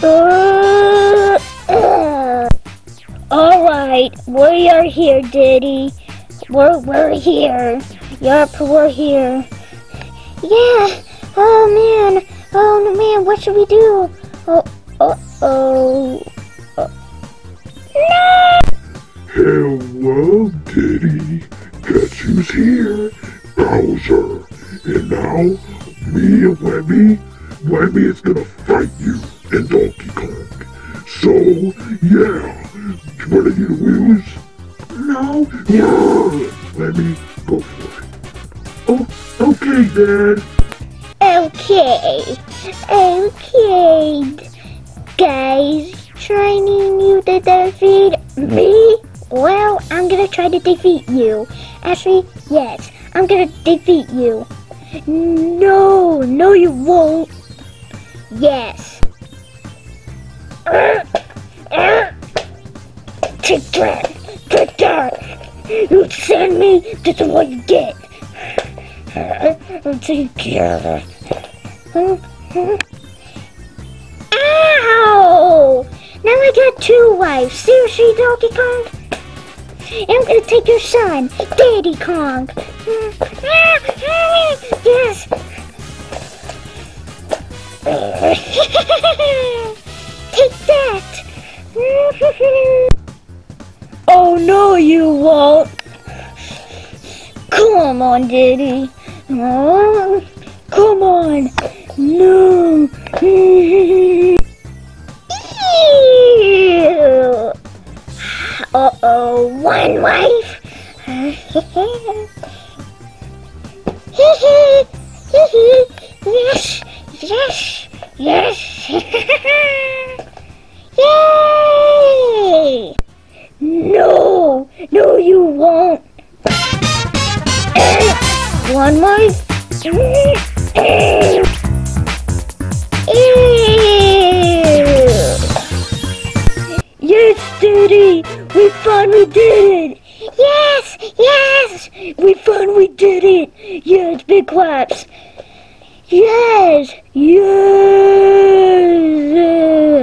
Alright, we are here, Diddy. We're here. Yup, we're here. Yeah. Oh man, what should we do? No! Hello, Diddy. Guess who's here? Bowser. And now, me and Lemmy is gonna fight you and Donkey Kong. So, yeah. Ready to lose? No? Yeah. Lemmy, go for it. Oh, okay, Dad. Okay. Guys, trying you to defeat me? Well, I'm gonna try to defeat you. Actually, yes, I'm gonna defeat you. No, you won't. Yes. Take that. You send me, this is what you get. Take care. Ow! Now I got two wives. Seriously, Donkey Kong? I'm gonna take your son, Diddy Kong. Yes. Take that. Oh no, you won't. Come on, Diddy. Oh, come on. No. Uh-oh, one wife? Yes. Yay! No, you won't. One wife? Yes, Diddy! We finally did it! Yes! We finally did it! Yes, big claps! Yes!